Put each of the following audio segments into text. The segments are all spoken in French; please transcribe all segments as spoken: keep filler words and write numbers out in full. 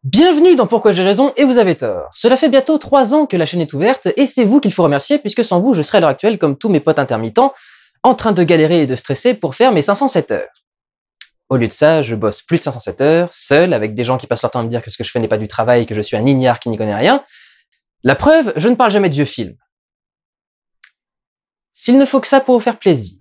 Bienvenue dans Pourquoi j'ai raison et vous avez tort. Cela fait bientôt trois ans que la chaîne est ouverte et c'est vous qu'il faut remercier puisque sans vous je serais à l'heure actuelle comme tous mes potes intermittents en train de galérer et de stresser pour faire mes cinq cent sept heures. Au lieu de ça, je bosse plus de cinq cent sept heures, seul, avec des gens qui passent leur temps à me dire que ce que je fais n'est pas du travail et que je suis un ignare qui n'y connaît rien. La preuve, je ne parle jamais de vieux films. S'il ne faut que ça pour vous faire plaisir.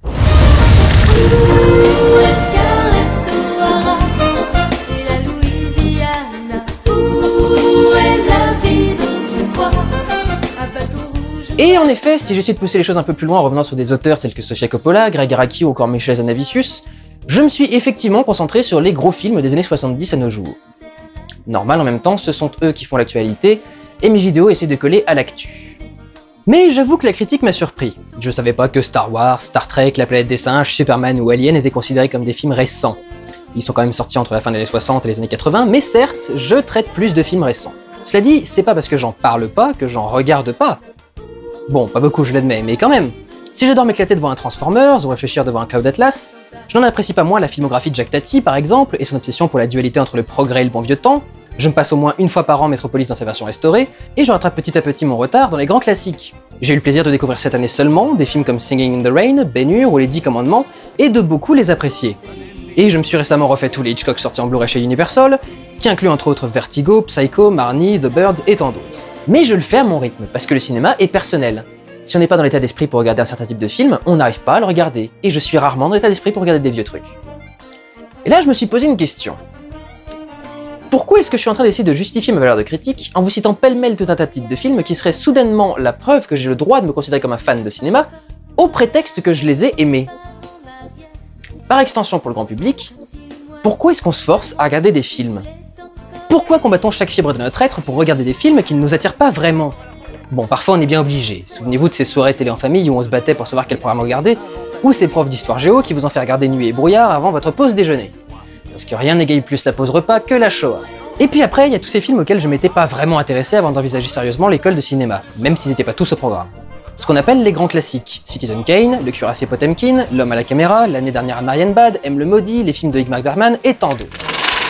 Et en effet, si j'essaie de pousser les choses un peu plus loin en revenant sur des auteurs tels que Sofia Coppola, Greg Araki ou encore Michel Hazanavicius, je me suis effectivement concentré sur les gros films des années soixante-dix à nos jours. Normal en même temps, ce sont eux qui font l'actualité, et mes vidéos essaient de coller à l'actu. Mais j'avoue que la critique m'a surpris. Je savais pas que Star Wars, Star Trek, La Planète des Singes, Superman ou Alien étaient considérés comme des films récents. Ils sont quand même sortis entre la fin des années soixante et les années quatre-vingts, mais certes, je traite plus de films récents. Cela dit, c'est pas parce que j'en parle pas que j'en regarde pas. Bon, pas beaucoup je l'admets, mais quand même. Si j'adore m'éclater devant un Transformers ou réfléchir devant un Cloud Atlas, je n'en apprécie pas moins la filmographie de Jacques Tati par exemple, et son obsession pour la dualité entre le progrès et le bon vieux temps. Je me passe au moins une fois par an Metropolis dans sa version restaurée, et je rattrape petit à petit mon retard dans les grands classiques. J'ai eu le plaisir de découvrir cette année seulement des films comme Singing in the Rain, Ben-Hur ou Les Dix Commandements, et de beaucoup les apprécier. Et je me suis récemment refait tous les Hitchcock sortis en Blu-ray chez Universal, qui incluent entre autres Vertigo, Psycho, Marnie, The Birds et tant d'autres. Mais je le fais à mon rythme, parce que le cinéma est personnel. Si on n'est pas dans l'état d'esprit pour regarder un certain type de film, on n'arrive pas à le regarder, et je suis rarement dans l'état d'esprit pour regarder des vieux trucs. Et là je me suis posé une question. Pourquoi est-ce que je suis en train d'essayer de justifier ma valeur de critique en vous citant pêle-mêle tout un tas de titres de films qui seraient soudainement la preuve que j'ai le droit de me considérer comme un fan de cinéma, au prétexte que je les ai aimés? Par extension pour le grand public, pourquoi est-ce qu'on se force à regarder des films? Pourquoi combattons chaque fibre de notre être pour regarder des films qui ne nous attirent pas vraiment? Bon, parfois on est bien obligé. Souvenez-vous de ces soirées télé en famille où on se battait pour savoir quel programme regarder, ou ces profs d'histoire géo qui vous ont fait regarder Nuit et brouillard avant votre pause déjeuner. Parce que rien n'égaye plus la pause repas que la Shoah. Et puis après, il y a tous ces films auxquels je m'étais pas vraiment intéressé avant d'envisager sérieusement l'école de cinéma, même s'ils n'étaient pas tous au programme. Ce qu'on appelle les grands classiques. Citizen Kane, Le Cuirassé Potemkin, L'Homme à la caméra, L'année dernière à Marienbad, M le Maudit, les films de Ingmar Bergman et tant d'autres.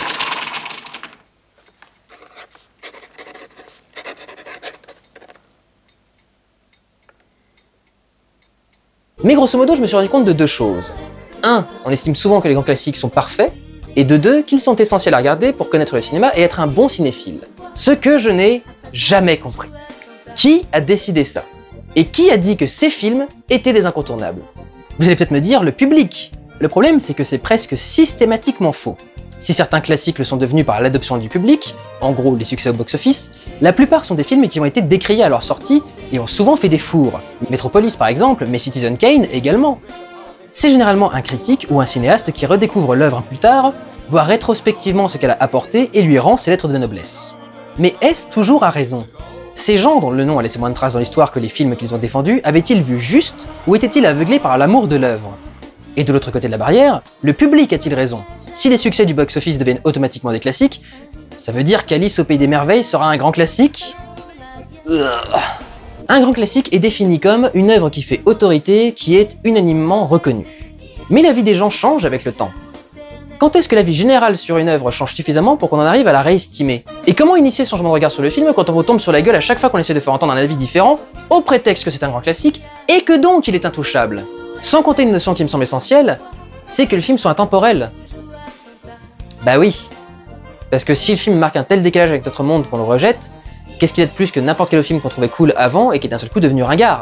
Mais grosso modo, je me suis rendu compte de deux choses. Un, on estime souvent que les grands classiques sont parfaits, et de deux, qu'ils sont essentiels à regarder pour connaître le cinéma et être un bon cinéphile. Ce que je n'ai jamais compris. Qui a décidé ça? Et qui a dit que ces films étaient des incontournables? Vous allez peut-être me dire, le public. Le problème, c'est que c'est presque systématiquement faux. Si certains classiques le sont devenus par l'adoption du public, en gros les succès au box-office, la plupart sont des films qui ont été décriés à leur sortie et ont souvent fait des fours. Metropolis par exemple, mais Citizen Kane également. C'est généralement un critique ou un cinéaste qui redécouvre l'œuvre plus tard, voit rétrospectivement ce qu'elle a apporté et lui rend ses lettres de noblesse. Mais est-ce toujours à raison? Ces gens, dont le nom a laissé moins de traces dans l'histoire que les films qu'ils ont défendus, avaient-ils vu juste ou étaient-ils aveuglés par l'amour de l'œuvre? Et de l'autre côté de la barrière, le public a-t-il raison? Si les succès du box-office deviennent automatiquement des classiques, ça veut dire qu'Alice au Pays des Merveilles sera un grand classique? Ugh. Un grand classique est défini comme une œuvre qui fait autorité, qui est unanimement reconnue. Mais la vie des gens change avec le temps. Quand est-ce que la vie générale sur une œuvre change suffisamment pour qu'on en arrive à la réestimer? Et comment initier ce changement de regard sur le film quand on vous tombe sur la gueule à chaque fois qu'on essaie de faire entendre un avis différent, au prétexte que c'est un grand classique, et que donc il est intouchable? Sans compter une notion qui me semble essentielle, c'est que le film soit intemporel. Bah oui. Parce que si le film marque un tel décalage avec notre monde qu'on le rejette, qu'est-ce qu'il y a de plus que n'importe quel film qu'on trouvait cool avant et qui est d'un seul coup devenu ringard?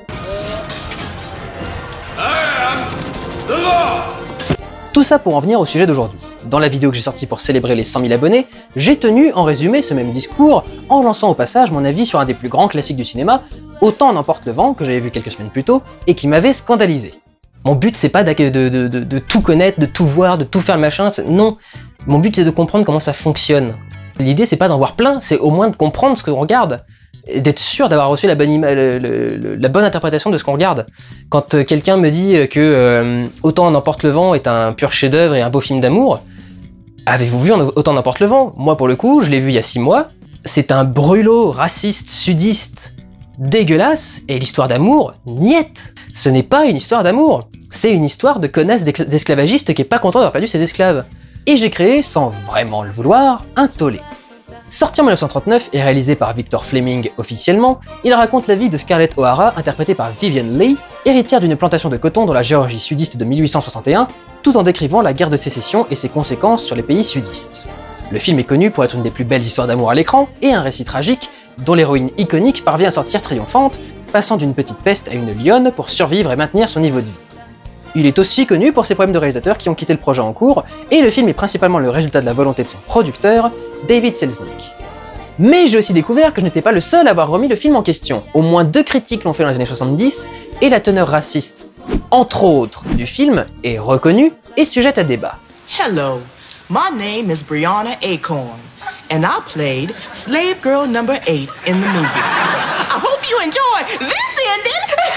Tout ça pour en venir au sujet d'aujourd'hui. Dans la vidéo que j'ai sortie pour célébrer les cent mille abonnés, j'ai tenu en résumé ce même discours en lançant au passage mon avis sur un des plus grands classiques du cinéma, Autant en emporte le vent, que j'avais vu quelques semaines plus tôt, et qui m'avait scandalisé. Mon but c'est pas de, de, de, de, de tout connaître, de tout voir, de tout faire le machin, non. Mon but c'est de comprendre comment ça fonctionne. L'idée c'est pas d'en voir plein, c'est au moins de comprendre ce qu'on regarde, et d'être sûr d'avoir reçu la bonne, le, le, la bonne interprétation de ce qu'on regarde. Quand euh, quelqu'un me dit que euh, Autant en emporte le vent est un pur chef-d'œuvre et un beau film d'amour, avez-vous vu Autant en emporte le vent? Moi pour le coup, je l'ai vu il y a six mois, c'est un brûlot raciste, sudiste, dégueulasse, et l'histoire d'amour, niette. Ce n'est pas une histoire d'amour, c'est une histoire de connasse d'esclavagiste qui est pas content d'avoir perdu ses esclaves. Et j'ai créé, sans vraiment le vouloir, un tollé. Sorti en mille neuf cent trente-neuf et réalisé par Victor Fleming officiellement, il raconte la vie de Scarlett O'Hara, interprétée par Vivien Leigh, héritière d'une plantation de coton dans la Géorgie sudiste de mille huit cent soixante et un, tout en décrivant la guerre de sécession et ses conséquences sur les pays sudistes. Le film est connu pour être une des plus belles histoires d'amour à l'écran et un récit tragique dont l'héroïne iconique parvient à sortir triomphante, passant d'une petite peste à une lionne pour survivre et maintenir son niveau de vie. Il est aussi connu pour ses problèmes de réalisateurs qui ont quitté le projet en cours, et le film est principalement le résultat de la volonté de son producteur, David Selznick. Mais j'ai aussi découvert que je n'étais pas le seul à avoir remis le film en question. Au moins deux critiques l'ont fait dans les années soixante-dix, et la teneur raciste, entre autres, du film est reconnue et sujette à débat. Hello, my name is Brianna Acorn, and I played Slave Girl number eight in the movie. I hope you enjoy this ending!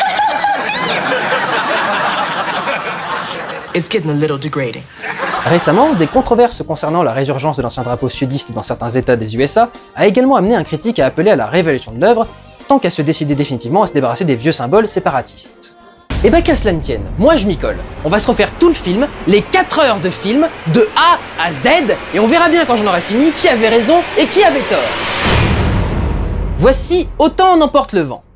It's getting a little degrading. Récemment, des controverses concernant la résurgence de l'ancien drapeau sudiste dans certains états des U S A a également amené un critique à appeler à la réévaluation de l'œuvre, tant qu'à se décider définitivement à se débarrasser des vieux symboles séparatistes. Et bah qu'à cela ne tienne, moi je m'y colle. On va se refaire tout le film, les quatre heures de film, de A à Z, et on verra bien quand j'en aurai fini qui avait raison et qui avait tort. Voici Autant en emporte le vent.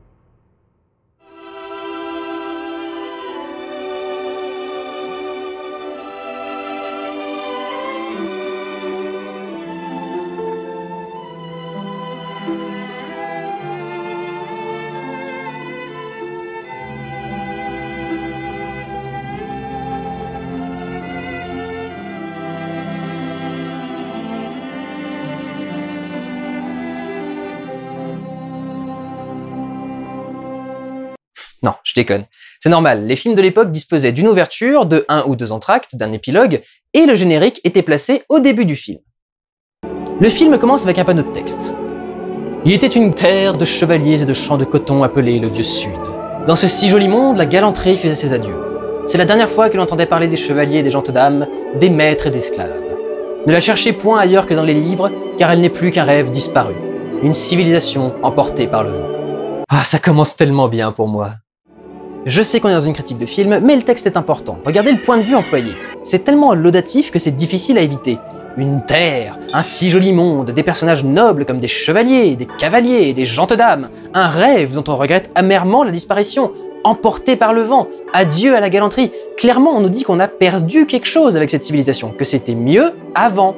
Non, je déconne. C'est normal, les films de l'époque disposaient d'une ouverture, de un ou deux entr'actes, d'un épilogue, et le générique était placé au début du film. Le film commence avec un panneau de texte. Il était une terre de chevaliers et de champs de coton appelée le Vieux Sud. Dans ce si joli monde, la galanterie faisait ses adieux. C'est la dernière fois que l'on entendait parler des chevaliers et des gentes dames, des maîtres et d'esclaves. Ne la cherchez point ailleurs que dans les livres, car elle n'est plus qu'un rêve disparu. Une civilisation emportée par le vent. Ah, ça commence tellement bien pour moi. Je sais qu'on est dans une critique de film, mais le texte est important. Regardez le point de vue employé. C'est tellement laudatif que c'est difficile à éviter. Une terre, un si joli monde, des personnages nobles comme des chevaliers, des cavaliers, des gentes dames, un rêve dont on regrette amèrement la disparition, emporté par le vent, adieu à la galanterie. Clairement, on nous dit qu'on a perdu quelque chose avec cette civilisation, que c'était mieux avant.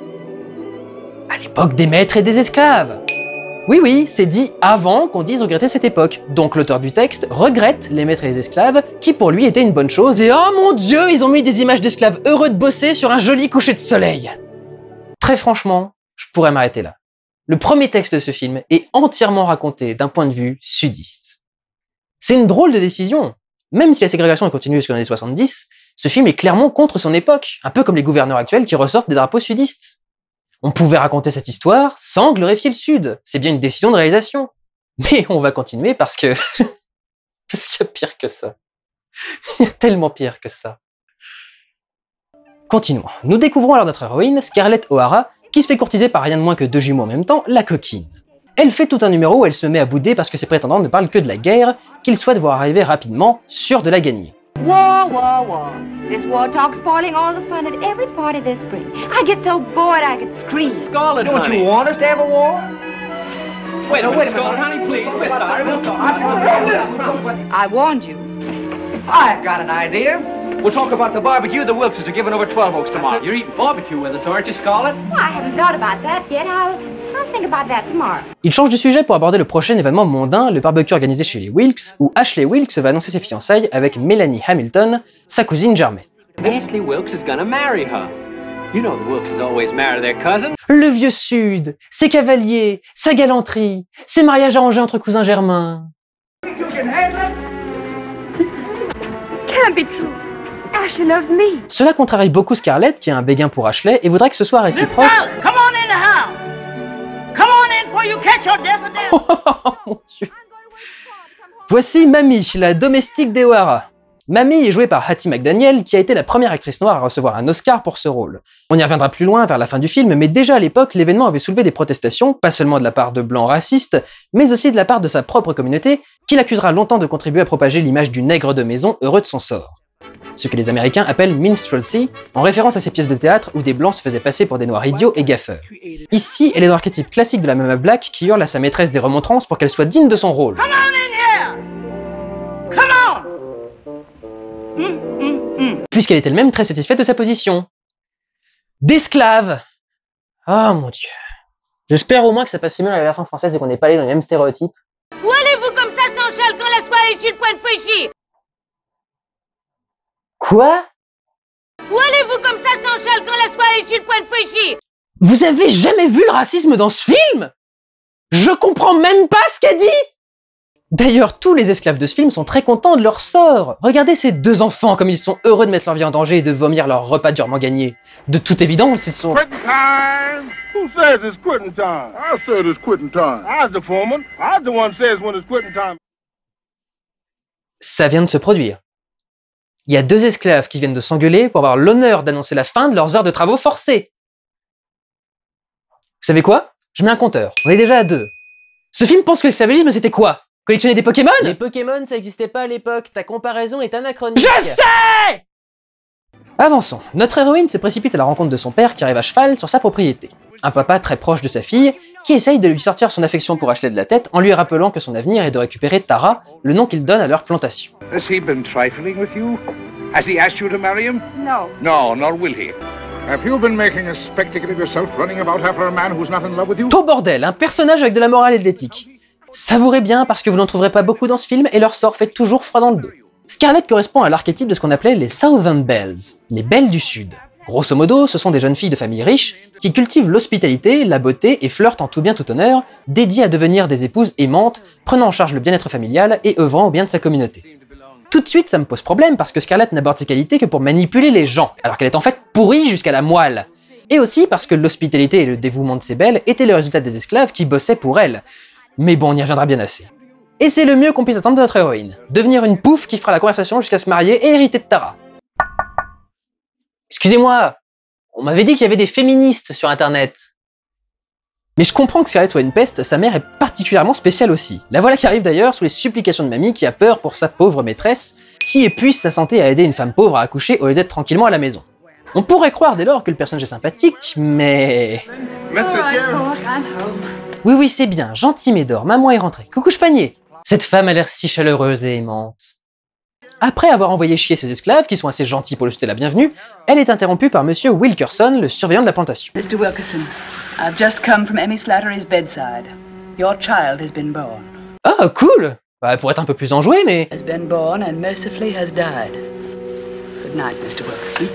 À l'époque des maîtres et des esclaves. Oui, oui, c'est dit avant qu'on dise regretter cette époque. Donc l'auteur du texte regrette les maîtres et les esclaves, qui pour lui étaient une bonne chose, et oh mon dieu, ils ont mis des images d'esclaves heureux de bosser sur un joli coucher de soleil. Très franchement, je pourrais m'arrêter là. Le premier texte de ce film est entièrement raconté d'un point de vue sudiste. C'est une drôle de décision. Même si la ségrégation est continue jusqu'aux années soixante-dix, ce film est clairement contre son époque, un peu comme les gouverneurs actuels qui ressortent des drapeaux sudistes. On pouvait raconter cette histoire sans glorifier le Sud. C'est bien une décision de réalisation. Mais on va continuer parce que... parce qu'il y a pire que ça. Il y a tellement pire que ça. Continuons. Nous découvrons alors notre héroïne, Scarlett O'Hara, qui se fait courtiser par rien de moins que deux jumeaux en même temps, la coquine. Elle fait tout un numéro où elle se met à bouder parce que ses prétendants ne parlent que de la guerre, qu'ils souhaitent voir arriver rapidement, sûrs de la gagner. War, war, war. This war talk's spoiling all the fun at every party this spring. I get so bored I could scream. Scarlett, don't honey. You want us to have a war? Wait, no, wait, Scarlett, honey, please. We're sorry. We'll talk. I warned you. I've got an idea. We'll talk about the barbecue the Wilkses are giving over Twelve Oaks tomorrow. You're eating barbecue with us, aren't you, Scarlett? Well, I haven't thought about that yet. I'll, I'll think about that tomorrow. Il change de sujet pour aborder le prochain événement mondain, le barbecue organisé chez les Wilkes, où Ashley Wilkes va annoncer ses fiançailles avec Melanie Hamilton, sa cousine germaine. Ashley Wilkes is gonna marry her. You know the Wilkes always marry their cousin. Le Vieux Sud, ses cavaliers, sa galanterie, ses mariages arrangés entre cousins germains. Can't be true. Ashley loves me. Cela contrarie beaucoup Scarlett, qui a un béguin pour Ashley, et voudrait que ce soit réciproque. Come on in the house. Come on in before you catch your death of death. Oh mon dieu. Voici Mamie, la domestique des O'Hara. Mamie est jouée par Hattie McDaniel, qui a été la première actrice noire à recevoir un Oscar pour ce rôle. On y reviendra plus loin vers la fin du film, mais déjà à l'époque, l'événement avait soulevé des protestations, pas seulement de la part de blancs racistes, mais aussi de la part de sa propre communauté, qui l'accusera longtemps de contribuer à propager l'image du nègre de maison heureux de son sort. ce que les Américains appellent minstrelsy, en référence à ces pièces de théâtre où des blancs se faisaient passer pour des noirs idiots et gaffeurs. Ici, elle est dans l'archétype classique de la Mama Black qui hurle à sa maîtresse des remontrances pour qu'elle soit digne de son rôle. Come on in here! Come on! Mm, mm, mm. Puisqu'elle est elle-même très satisfaite de sa position. D'esclave! Oh mon dieu. J'espère au moins que ça passe mieux dans la version française et qu'on n'est pas allé dans les mêmes stéréotypes. Où allez-vous comme ça sans châle quand la soirée est sur le point de pécher? Quoi? Où allez-vous comme ça sans châle quand la soirée est sur le point de pécher? Vous avez jamais vu le racisme dans ce film? Je comprends même pas ce qu'elle dit! D'ailleurs, tous les esclaves de ce film sont très contents de leur sort. Regardez ces deux enfants comme ils sont heureux de mettre leur vie en danger et de vomir leur repas durement gagné. De toute évidence, ils sont... Quitting time! Who says it's quitting time? I said it's quitting time. I was the foreman. I was the one says when it's quitting time. Ça vient de se produire. Il y a deux esclaves qui viennent de s'engueuler pour avoir l'honneur d'annoncer la fin de leurs heures de travaux forcés. Vous savez quoi? Je mets un compteur. On est déjà à deux. Ce film pense que l'esclavagisme c'était quoi? Collectionner des Pokémon? Les Pokémon, ça existait pas à l'époque, ta comparaison est anachronique. Je sais! Avançons. Notre héroïne se précipite à la rencontre de son père qui arrive à cheval sur sa propriété. Un papa très proche de sa fille, qui essaye de lui sortir son affection pour Ashley de la tête en lui rappelant que son avenir est de récupérer Tara, le nom qu'il donne à leur plantation. Has he been trifling with you? Has he asked you to marry him? No. No, nor will he. Have you been making a spectacle of yourself running about after a man who's not in love with you? Au bordel, un personnage avec de la morale et de l'éthique. Savourez bien parce que vous n'en trouverez pas beaucoup dans ce film et leur sort fait toujours froid dans le dos. Scarlett correspond à l'archétype de ce qu'on appelait les Southern Belles, les belles du Sud. Grosso modo, ce sont des jeunes filles de familles riches qui cultivent l'hospitalité, la beauté et flirtent en tout bien tout honneur, dédiées à devenir des épouses aimantes, prenant en charge le bien-être familial et œuvrant au bien de sa communauté. Tout de suite, ça me pose problème parce que Scarlett n'aborde ses qualités que pour manipuler les gens, alors qu'elle est en fait pourrie jusqu'à la moelle. Et aussi parce que l'hospitalité et le dévouement de ces belles étaient le résultat des esclaves qui bossaient pour elle. Mais bon, on y reviendra bien assez. Et c'est le mieux qu'on puisse attendre de notre héroïne. Devenir une pouffe qui fera la conversation jusqu'à se marier et hériter de Tara. Excusez-moi, on m'avait dit qu'il y avait des féministes sur internet. Mais je comprends que Scarlett soit une peste, sa mère est particulièrement spéciale aussi. La voilà qui arrive d'ailleurs sous les supplications de mamie qui a peur pour sa pauvre maîtresse, qui épuise sa santé à aider une femme pauvre à accoucher au lieu d'être tranquillement à la maison. On pourrait croire dès lors que le personnage est sympathique, mais... Oui, oui, c'est bien, gentil Médor, maman est rentrée. Coucou Chepanier. Cette femme a l'air si chaleureuse et aimante. Après avoir envoyé chier ses esclaves, qui sont assez gentils pour lui souhaiter la bienvenue, elle est interrompue par Monsieur Wilkerson, le surveillant de la plantation. Mister Wilkerson, I've just come from Emmy Slattery's bedside. Your child has been born. Ah, cool! Bah, pour être un peu plus enjoué, mais... Has been born and mercifully has died. Good night, Mister Wilkerson.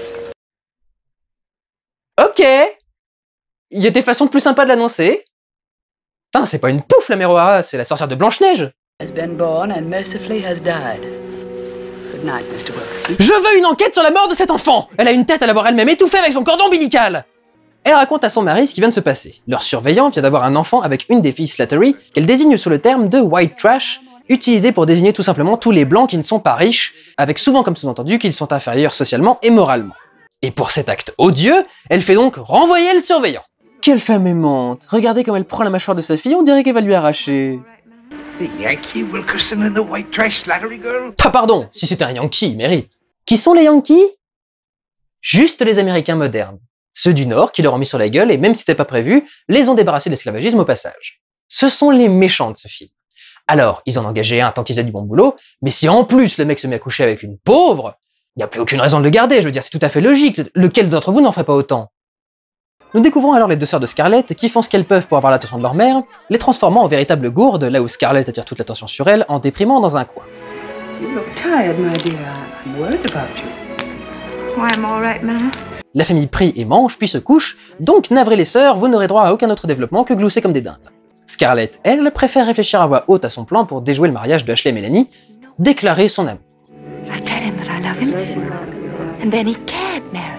Ok! Il y a des façons plus sympas de l'annoncer. Putain, c'est pas une pouffe la mère O'Hara, c'est la sorcière de Blanche-Neige. Has been born and mercifully has died. Good night, Mister Wilkerson. Je veux une enquête sur la mort de cet enfant! Elle a une tête à l'avoir elle-même étouffée avec son cordon ombilical! Elle raconte à son mari ce qui vient de se passer. Leur surveillant vient d'avoir un enfant avec une des filles Slattery, qu'elle désigne sous le terme de white trash, utilisé pour désigner tout simplement tous les blancs qui ne sont pas riches, avec souvent comme sous-entendu qu'ils sont inférieurs socialement et moralement. Et pour cet acte odieux, elle fait donc renvoyer le surveillant. Quelle femme aimante! Regardez comme elle prend la mâchoire de sa fille, on dirait qu'elle va lui arracher. The Yankee Wilkerson and the white trash Slattery girl? Ah pardon, si c'était un Yankee, il mérite. Qui sont les Yankees? Juste les Américains modernes. Ceux du Nord qui leur ont mis sur la gueule et même si c'était pas prévu, les ont débarrassés de l'esclavagisme au passage. Ce sont les méchants de ce film. Alors, ils en ont engagé un tant qu'ils faisaient du bon boulot, mais si en plus le mec se met à coucher avec une pauvre, il n'y a plus aucune raison de le garder, je veux dire, c'est tout à fait logique. Lequel d'entre vous n'en ferait pas autant? Nous découvrons alors les deux sœurs de Scarlett qui font ce qu'elles peuvent pour avoir l'attention de leur mère, les transformant en véritables gourdes, là où Scarlett attire toute l'attention sur elle en déprimant dans un coin. You look tired, my dear. I'm worried about you. Why, I'm all right, Ma. La famille prie et mange, puis se couche, donc navrez les sœurs, vous n'aurez droit à aucun autre développement que glousser comme des dindes. Scarlett, elle, préfère réfléchir à voix haute à son plan pour déjouer le mariage de Ashley et Mélanie, déclarer son amour. I tell him that I love him, and then he can't marry.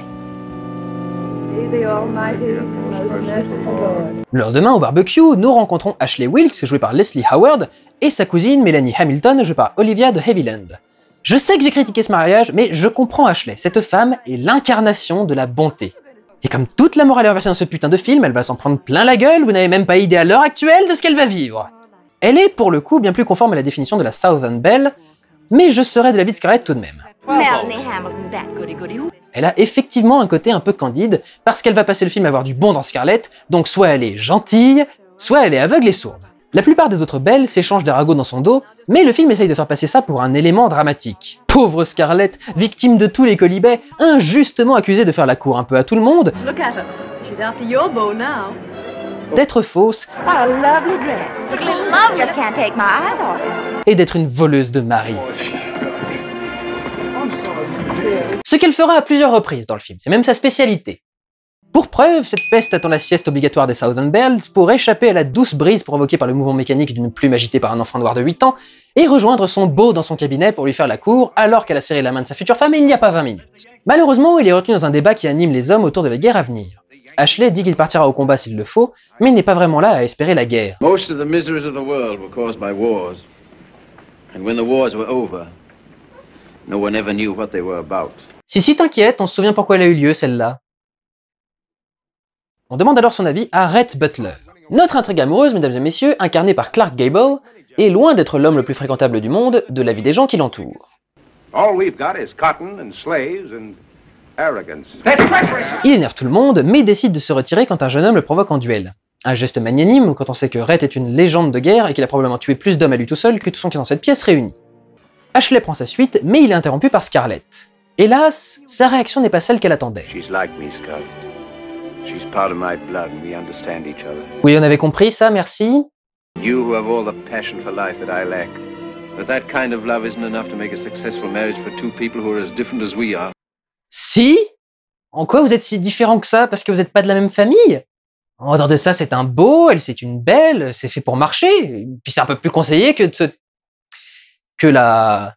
Le lendemain, au barbecue, nous rencontrons Ashley Wilkes, jouée par Leslie Howard, et sa cousine Melanie Hamilton, jouée par Olivia de Havilland. Je sais que j'ai critiqué ce mariage, mais je comprends Ashley. Cette femme est l'incarnation de la bonté. Et comme toute la morale est inversée dans ce putain de film, elle va s'en prendre plein la gueule, vous n'avez même pas idée à l'heure actuelle de ce qu'elle va vivre. Elle est, pour le coup, bien plus conforme à la définition de la Southern Belle, mais je serais de l'avis de Scarlett tout de même. Melanie Hamilton, that goody goody. Who Elle a effectivement un côté un peu candide, parce qu'elle va passer le film à voir du bon dans Scarlett, donc soit elle est gentille, soit elle est aveugle et sourde. La plupart des autres belles s'échangent des ragots dans son dos, mais le film essaye de faire passer ça pour un élément dramatique. Pauvre Scarlett, victime de tous les colibets, injustement accusée de faire la cour un peu à tout le monde, Look at her. She's after your beau now. d'être fausse what a lovely dress. Just can't take my eyes off it. et d'être une voleuse de mari. Ce qu'elle fera à plusieurs reprises dans le film, c'est même sa spécialité. Pour preuve, cette peste attend la sieste obligatoire des Southern Belles pour échapper à la douce brise provoquée par le mouvement mécanique d'une plume agitée par un enfant noir de huit ans et rejoindre son beau dans son cabinet pour lui faire la cour alors qu'elle a serré la main de sa future femme il n'y a pas vingt minutes. Malheureusement, il est retenu dans un débat qui anime les hommes autour de la guerre à venir. Ashley dit qu'il partira au combat s'il le faut, mais il n'est pas vraiment là à espérer la guerre. Most of the miseries of the world were caused by wars. And when the wars were over, no one ever knew what they were about. Si si t'inquiète, on se souvient pourquoi elle a eu lieu celle-là. On demande alors son avis à Rhett Butler. Notre intrigue amoureuse, mesdames et messieurs, incarnée par Clark Gable, est loin d'être l'homme le plus fréquentable du monde de la vie des gens qui l'entourent. All we've got is cotton and slaves and arrogance. That's treacherous! Il énerve tout le monde, mais décide de se retirer quand un jeune homme le provoque en duel. Un geste magnanime quand on sait que Rhett est une légende de guerre et qu'il a probablement tué plus d'hommes à lui tout seul que tous ceux qui sont dans cette pièce réunis. Ashley prend sa suite, mais il est interrompu par Scarlett. Hélas, sa réaction n'est pas celle qu'elle attendait. She's like me, Scarlett. She's part of my blood and we understand each other. Oui, on avait compris ça, merci. You who have all the passion for life that I lack. But that kind of love isn't enough to make a successful marriage for two people who are as different as we are. Si? En quoi vous êtes si différents que ça parce que vous n'êtes pas de la même famille? En dehors de ça, c'est un beau, elle c'est une belle, c'est fait pour marcher. Puis c'est un peu plus conseillé que de se... que la...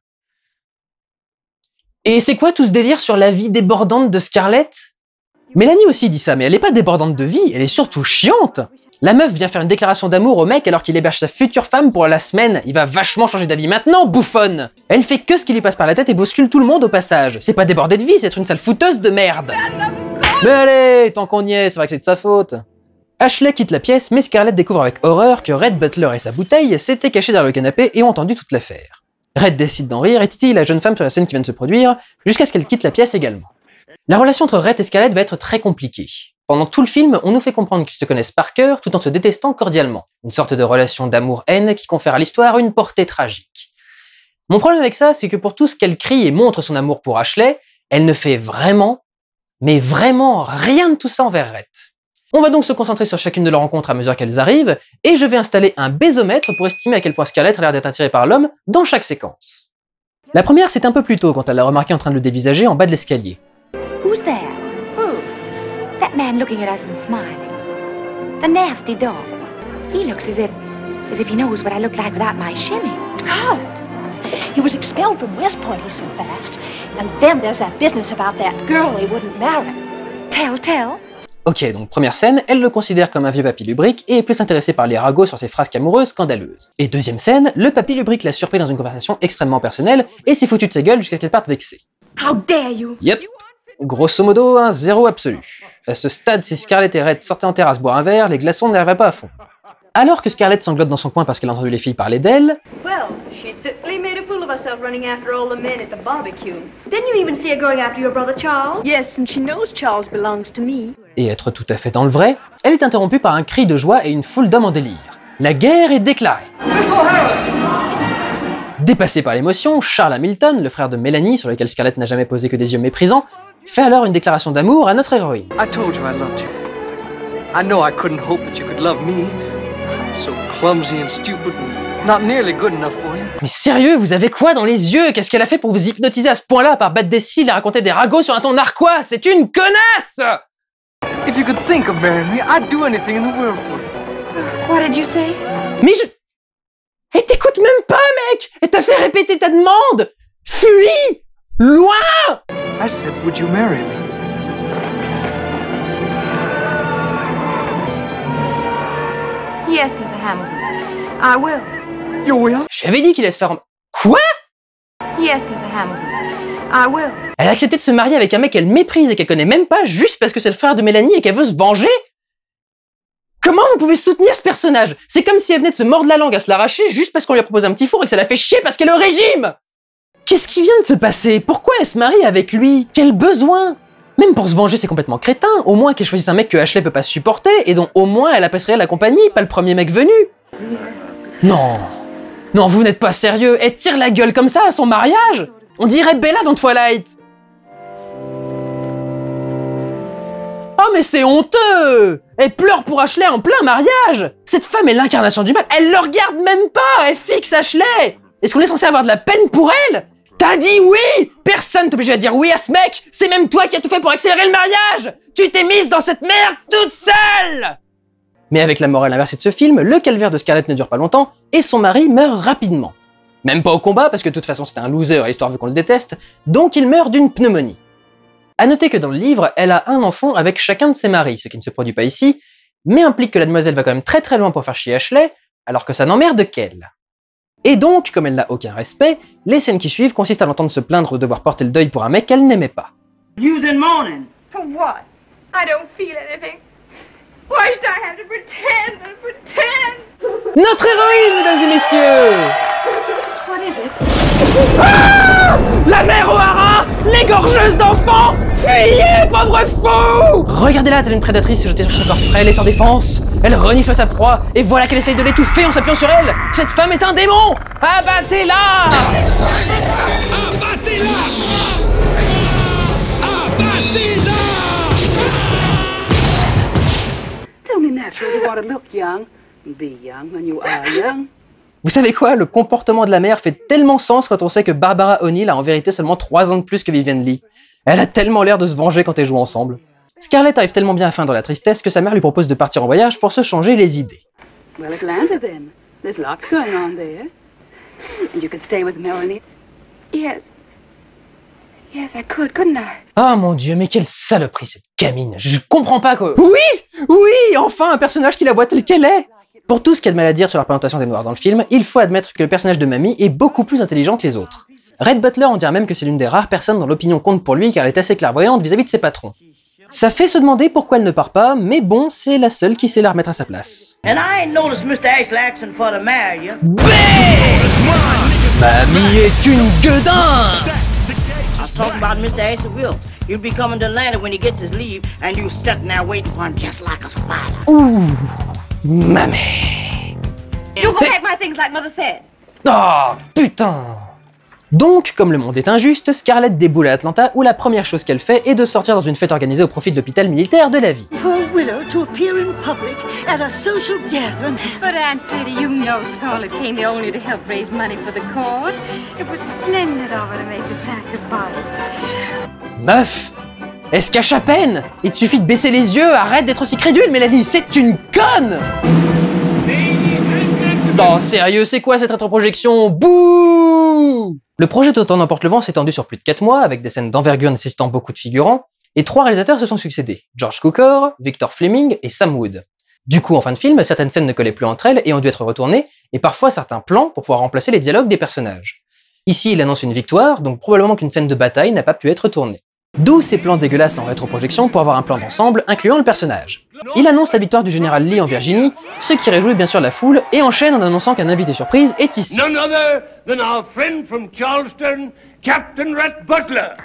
Et c'est quoi tout ce délire sur la vie débordante de Scarlett? Mélanie aussi dit ça, mais elle est pas débordante de vie, elle est surtout chiante. La meuf vient faire une déclaration d'amour au mec alors qu'il héberge sa future femme pour la semaine. Il va vachement changer d'avis maintenant, bouffonne. Elle fait que ce qui lui passe par la tête et bouscule tout le monde au passage. C'est pas déborder de vie, c'est être une sale fouteuse de merde. Mais allez, tant qu'on y est, c'est vrai que c'est de sa faute. Ashley quitte la pièce, mais Scarlett découvre avec horreur que Rhett Butler et sa bouteille s'étaient cachés derrière le canapé et ont entendu toute l'affaire. Rhett décide d'en rire et titille la jeune femme sur la scène qui vient de se produire, jusqu'à ce qu'elle quitte la pièce également. La relation entre Rhett et Scarlett va être très compliquée. Pendant tout le film, on nous fait comprendre qu'ils se connaissent par cœur tout en se détestant cordialement. Une sorte de relation d'amour-haine qui confère à l'histoire une portée tragique. Mon problème avec ça, c'est que pour tout ce qu'elle crie et montre son amour pour Ashley, elle ne fait vraiment, mais vraiment rien de tout ça envers Rhett. On va donc se concentrer sur chacune de leurs rencontres à mesure qu'elles arrivent, et je vais installer un baisomètre pour estimer à quel point Scarlett a l'air d'être attirée par l'homme dans chaque séquence. La première, c'est un peu plus tôt quand elle l'a remarqué en train de le dévisager en bas de l'escalier. Who's there? Who? That man looking at us and smiling. The nasty dog. He looks as if, as if he knows what I look like without my shimmy. Scarlett! He was expelled from West Point, he's so fast. And then there's that business about that girl he wouldn't marry. Tell, tell. Ok, donc première scène, elle le considère comme un vieux papy lubrique et est plus intéressée par les ragots sur ses frasques amoureuses scandaleuses. Et deuxième scène, le papy lubrique l'a surpris dans une conversation extrêmement personnelle et s'est foutu de sa gueule jusqu'à ce qu'elle parte vexée. How dare you! Yep. Grosso modo, un zéro absolu. À ce stade, si Scarlett et Rhett sortaient en terrasse boire un verre, les glaçons n'arriveraient pas à fond. Alors que Scarlett sanglote dans son coin parce qu'elle a entendu les filles parler d'elle, Well, she certainly made a fool of herself running after all the men at the barbecue. Didn't you even see her going after your brother Charles? Yes, and she knows Charles belongs to me. et être tout à fait dans le vrai, elle est interrompue par un cri de joie et une foule d'hommes en délire. La guerre est déclarée. Dépassé par l'émotion, Charles Hamilton, le frère de Mélanie, sur lequel Scarlett n'a jamais posé que des yeux méprisants, fait alors une déclaration d'amour à notre héroïne. I told you I loved you. I know I couldn't hope that you could love me. I'm so clumsy and stupid and not nearly good enough for you. Mais sérieux, vous avez quoi dans les yeux? Qu'est-ce qu'elle a fait pour vous hypnotiser à ce point-là, à part battre des cils et raconter des ragots sur un ton narquois? C'est une connasse! If you could think of marrying me, I'd do anything in the world for you. What did you say? Mais je... Et t'écoutes même pas, mec! Et t'as fait répéter ta demande! Fuis! Loin! I said, would you marry me? Yes, Mister Hamilton. I will. You will? J'avais dit qu'il allait se faire... Quoi? Yes, Mister Hamilton. I will. Elle a accepté de se marier avec un mec qu'elle méprise et qu'elle connaît même pas juste parce que c'est le frère de Mélanie et qu'elle veut se venger? Comment vous pouvez soutenir ce personnage? C'est comme si elle venait de se mordre la langue à se l'arracher juste parce qu'on lui a proposé un petit four et que ça la fait chier parce qu'elle est au régime! Qu'est-ce qui vient de se passer? Pourquoi elle se marie avec lui? Quel besoin? Même pour se venger, c'est complètement crétin. Au moins qu'elle choisisse un mec que Ashley peut pas supporter et dont au moins elle apprécierait la compagnie, pas le premier mec venu. Non. Non, vous n'êtes pas sérieux. Elle tire la gueule comme ça à son mariage? On dirait Bella dans Twilight. Oh mais c'est honteux! Elle pleure pour Ashley en plein mariage! Cette femme est l'incarnation du mal, elle le regarde même pas! Elle fixe Ashley! Est-ce qu'on est censé avoir de la peine pour elle? T'as dit oui! Personne t'oblige à dire oui à ce mec! C'est même toi qui as tout fait pour accélérer le mariage! Tu t'es mise dans cette merde toute seule! Mais avec la morale inversée de ce film, le calvaire de Scarlett ne dure pas longtemps et son mari meurt rapidement. Même pas au combat parce que de toute façon c'était un loser et l'histoire veut qu'on le déteste, donc il meurt d'une pneumonie. A noter que dans le livre, elle a un enfant avec chacun de ses maris, ce qui ne se produit pas ici, mais implique que la demoiselle va quand même très très loin pour faire chier Ashley, alors que ça n'emmerde qu'elle. Et donc, comme elle n'a aucun respect, les scènes qui suivent consistent à l'entendre se plaindre de devoir porter le deuil pour un mec qu'elle n'aimait pas. You's in mourning. For what? I don't feel anything. Why should I have to pretend and pretend? Notre héroïne, mesdames et messieurs! What is it? Ah! La mère O'Hara, l'égorgeuse d'enfants! Fuyez, pauvre fou! Regardez-la, telle une prédatrice jetée sur son corps frêle et sans défense. Elle renifle sa proie, et voilà qu'elle essaye de l'étouffer en s'appuyant sur elle. Cette femme est un démon! Abattez-la! Abattez-la! Abattez-la! It's only natural to want to look young and be young when you are young. Vous savez quoi? Le comportement de la mère fait tellement sens quand on sait que Barbara O'Neill a en vérité seulement trois ans de plus que Vivien Leigh. Elle a tellement l'air de se venger quand elles jouent ensemble. Scarlett arrive tellement bien à fin dans la tristesse que sa mère lui propose de partir en voyage pour se changer les idées. Well, Atlanta then. There's lots going on there. And you could stay with Melanie. Yes. Yes, I could, couldn't I? Oh mon dieu, mais quelle saloperie cette gamine. Je comprends pas quoi. Oui! Oui! Enfin un personnage qui la voit telle qu'elle est! Pour tout ce qu'il y a de mal à dire sur la représentation des Noirs dans le film, il faut admettre que le personnage de Mamie est beaucoup plus intelligent que les autres. Red Butler en dirait même que c'est l'une des rares personnes dont l'opinion compte pour lui car elle est assez clairvoyante vis-à-vis de ses patrons. Ça fait se demander pourquoi elle ne part pas, mais bon, c'est la seule qui sait la remettre à sa place. And I ain't noticed Mister Ashley asking for to marry you. Mamie est une gueudin! I was talking about Mister Ashley Wilkes. He'll be coming to Atlanta when he gets his leave, and you sitting there waiting for him just like a spider. Ouh, Mamie. You go pack my things like Mother said. Oh, putain! Donc, comme le monde est injuste, Scarlett déboule à Atlanta où la première chose qu'elle fait est de sortir dans une fête organisée au profit de l'hôpital militaire de la vie. For a widow to appear in public at a social gathering. But Aunt Teddy, you know Scarlett came here only to help raise money for the cause. It was splendid of her to make the sacrifice. Meuf! Elle se cache à peine! Il te suffit de baisser les yeux, arrête d'être aussi crédule, Mélanie, c'est une conne! Oh sérieux, c'est quoi cette rétroprojection? Bouh! Le projet d'Autant n'emporte le vent s'est étendu sur plus de quatre mois, avec des scènes d'envergure nécessitant beaucoup de figurants, et trois réalisateurs se sont succédés, George Cukor, Victor Fleming et Sam Wood. Du coup, en fin de film, certaines scènes ne collaient plus entre elles et ont dû être retournées, et parfois certains plans pour pouvoir remplacer les dialogues des personnages. Ici, il annonce une victoire, donc probablement qu'une scène de bataille n'a pas pu être tournée. D'où ces plans dégueulasses en rétroprojection pour avoir un plan d'ensemble incluant le personnage. Il annonce la victoire du général Lee en Virginie, ce qui réjouit bien sûr la foule, et enchaîne en annonçant qu'un invité surprise est ici. None other than our friend from Charleston, Captain Red Butler.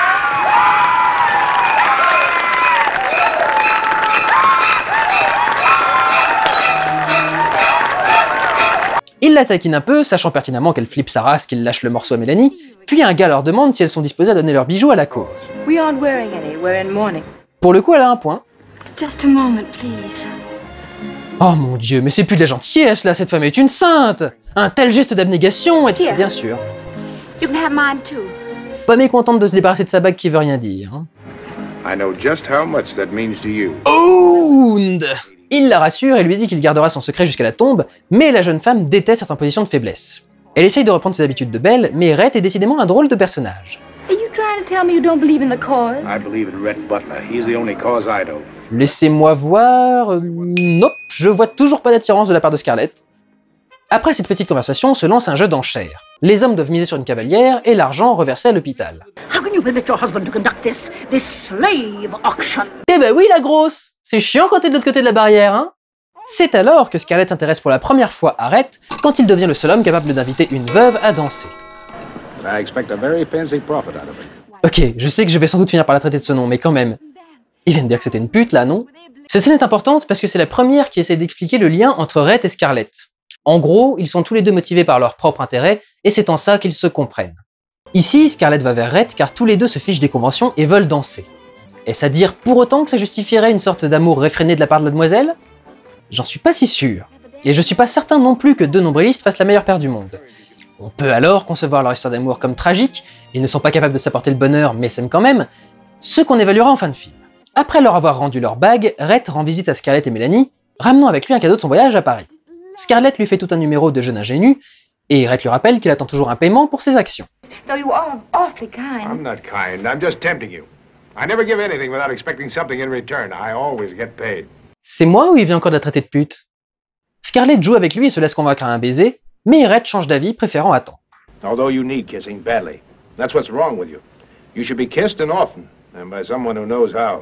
Il la taquine un peu, sachant pertinemment qu'elle flippe sa race qu'il lâche le morceau à Mélanie, puis un gars leur demande si elles sont disposées à donner leurs bijoux à la cause. We aren't wearing any. We're in mourning. Pour le coup, elle a un point. Just a moment, please. Oh mon dieu, mais c'est plus de la gentillesse là, cette femme est une sainte! Un tel geste d'abnégation est... Bien sûr. You can have mine too. Pas mécontente de se débarrasser de sa bague qui veut rien dire. Hein. I know just how much that means to you. Ound! Il la rassure et lui dit qu'il gardera son secret jusqu'à la tombe, mais la jeune femme déteste être en position de faiblesse. Elle essaye de reprendre ses habitudes de belle, mais Rhett est décidément un drôle de personnage. Are you trying to tell me you don't believe in the cause? I believe in Red Butler. He's the only cause I know. Laissez-moi voir... Euh, nope, je vois toujours pas d'attirance de la part de Scarlett. Après cette petite conversation, se lance un jeu d'enchères. Les hommes doivent miser sur une cavalière et l'argent reversé à l'hôpital. How can you permit your husband to conduct this, this slave auction? Eh ben oui la grosse! C'est chiant quand t'es de l'autre côté de la barrière, hein? C'est alors que Scarlett s'intéresse pour la première fois à Rhett, quand il devient le seul homme capable d'inviter une veuve à danser. I expect a very fancy profit out of it. Ok, je sais que je vais sans doute finir par la traiter de ce nom, mais quand même. Il vient de dire que c'était une pute, là, non? Cette scène est importante parce que c'est la première qui essaie d'expliquer le lien entre Rhett et Scarlett. En gros, ils sont tous les deux motivés par leur propre intérêt, et c'est en ça qu'ils se comprennent. Ici, Scarlett va vers Rhett car tous les deux se fichent des conventions et veulent danser. Est-ce à dire pour autant que ça justifierait une sorte d'amour réfréné de la part de la demoiselle? J'en suis pas si sûr. Et je suis pas certain non plus que deux nombrilistes fassent la meilleure paire du monde. On peut alors concevoir leur histoire d'amour comme tragique, ils ne sont pas capables de s'apporter le bonheur mais s'aiment quand même, ce qu'on évaluera en fin de film. Après leur avoir rendu leur bague, Rhett rend visite à Scarlett et Mélanie, ramenant avec lui un cadeau de son voyage à Paris. Scarlett lui fait tout un numéro de jeune ingénu, et Rhett lui rappelle qu'il attend toujours un paiement pour ses actions. Though you are awfully kind. I'm not kind. I'm just tempting you. I never give anything without expecting something in return. I always get paid. C'est moi ou il vient encore de la traiter de pute? Scarlett joue avec lui et se laisse convaincre à un baiser, mais Rhett change d'avis, préférant attendre. Although you need kissing badly, that's what's wrong with you. You should be kissed and often, and by someone who knows how.